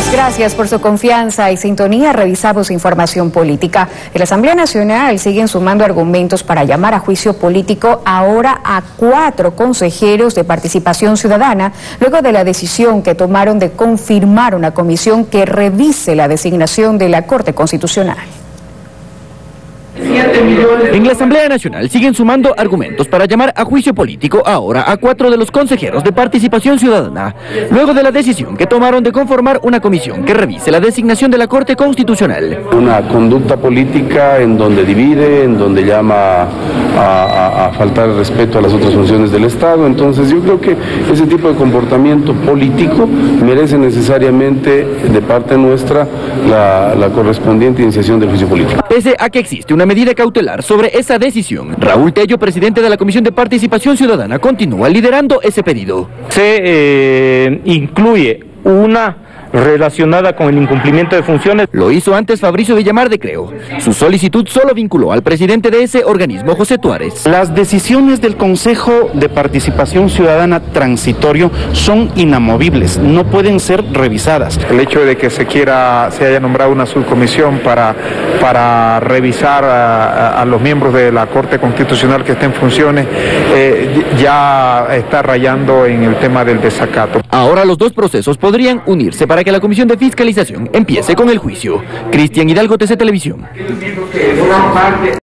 Amigos, gracias por su confianza y sintonía. Revisamos información política. En la Asamblea Nacional siguen sumando argumentos para llamar a juicio político ahora a 4 consejeros de Participación Ciudadana, luego de la decisión que tomaron de confirmar una comisión que revise la designación de la Corte Constitucional. En la Asamblea Nacional siguen sumando argumentos para llamar a juicio político ahora a 4 de los consejeros de Participación Ciudadana, luego de la decisión que tomaron de conformar una comisión que revise la designación de la Corte Constitucional. Una conducta política en donde divide, en donde llama a faltar el respeto a las otras funciones del Estado. Entonces yo creo que ese tipo de comportamiento político merece necesariamente de parte nuestra la correspondiente iniciación del juicio político. Pese a que existe una medida cautelar sobre esa decisión, Raúl Tello, presidente de la Comisión de Participación Ciudadana, continúa liderando ese pedido. Se incluye una relacionada con el incumplimiento de funciones. Lo hizo antes Fabricio Villamar de Creo. Su solicitud solo vinculó al presidente de ese organismo, José Tuárez. Las decisiones del Consejo de Participación Ciudadana transitorio son inamovibles, no pueden ser revisadas. El hecho de que se haya nombrado una subcomisión para revisar a los miembros de la Corte Constitucional que estén en funciones, ya está rayando en el tema del desacato. Ahora los dos procesos podrían unirse para que la Comisión de Fiscalización empiece con el juicio. Cristian Hidalgo, TC Televisión.